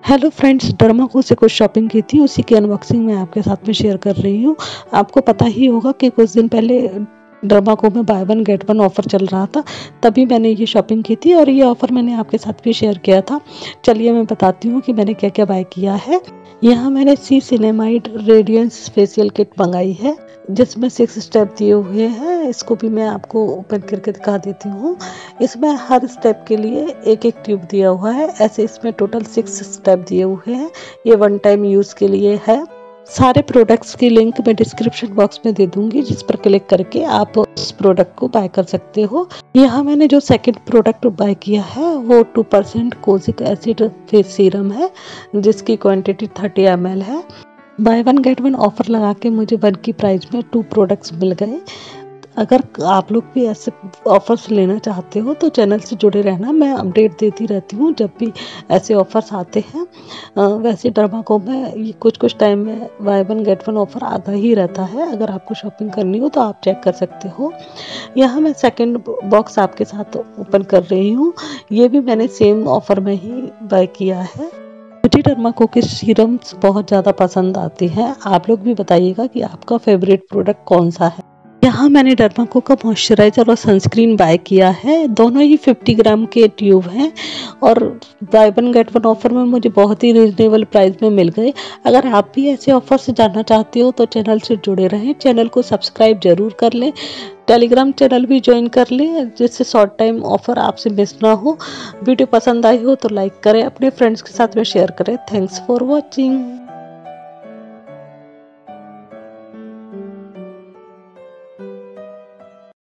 Hello friends, Dermaco से कुछ shopping की थी, उसी की अनबॉक्सिंग मैं आपके साथ में शेयर कर रही हूँ। आपको पता ही होगा कि कुछ दिन पहले डर्माको में buy one get one offer चल रहा था, तभी मैंने ये शॉपिंग की थी और ये ऑफ़र मैंने आपके साथ भी शेयर किया था। चलिए मैं बताती हूँ कि मैंने क्या क्या बाय किया है। यहाँ मैंने C cinamide radiance facial kit मंगाई है, जिसमें 6 स्टेप दिए हुए हैं। इसको भी मैं आपको ओपन करके दिखा देती हूँ। इसमें हर स्टेप के लिए एक एक ट्यूब दिया हुआ है। ऐसे इसमें टोटल 6 स्टेप दिए हुए हैं। ये वन टाइम यूज़ के लिए है। सारे प्रोडक्ट्स की लिंक मैं डिस्क्रिप्शन बॉक्स में दे दूंगी, जिस पर क्लिक करके आप उस प्रोडक्ट को बाय कर सकते हो। यहाँ मैंने जो सेकंड प्रोडक्ट बाय किया है वो 2% कोजिक एसिड फेस सीरम है, जिसकी क्वांटिटी 30 ml है। Buy one get one offer लगा के मुझे 1 की प्राइस में 2 प्रोडक्ट्स मिल गए। अगर आप लोग भी ऐसे ऑफ़र्स लेना चाहते हो तो चैनल से जुड़े रहना, मैं अपडेट देती रहती हूँ जब भी ऐसे ऑफ़र्स आते हैं। वैसे डर्माको में ये कुछ टाइम में buy one get one offer आता ही रहता है। अगर आपको शॉपिंग करनी हो तो आप चेक कर सकते हो। यहाँ मैं सेकंड बॉक्स आपके साथ ओपन कर रही हूँ। ये भी मैंने सेम ऑफ़र में ही बाय किया है। मुझे डर्माको के सीरम्स बहुत ज़्यादा पसंद आते हैं। आप लोग भी बताइएगा कि आपका फेवरेट प्रोडक्ट कौन सा है। यहाँ मैंने डर्माको का मॉइस्चराइज़र और सनस्क्रीन बाय किया है। दोनों ही 50 ग्राम के ट्यूब हैं और buy one get one offer में मुझे बहुत ही रीजनेबल प्राइस में मिल गए। अगर आप भी ऐसे ऑफर से जानना चाहते हो तो चैनल से जुड़े रहें, चैनल को सब्सक्राइब जरूर कर लें, टेलीग्राम चैनल भी ज्वाइन कर लें, जिससे शॉर्ट टाइम ऑफर आपसे मिस ना हो। वीडियो पसंद आई हो तो लाइक करें, अपने फ्रेंड्स के साथ में शेयर करें। Thanks for watching.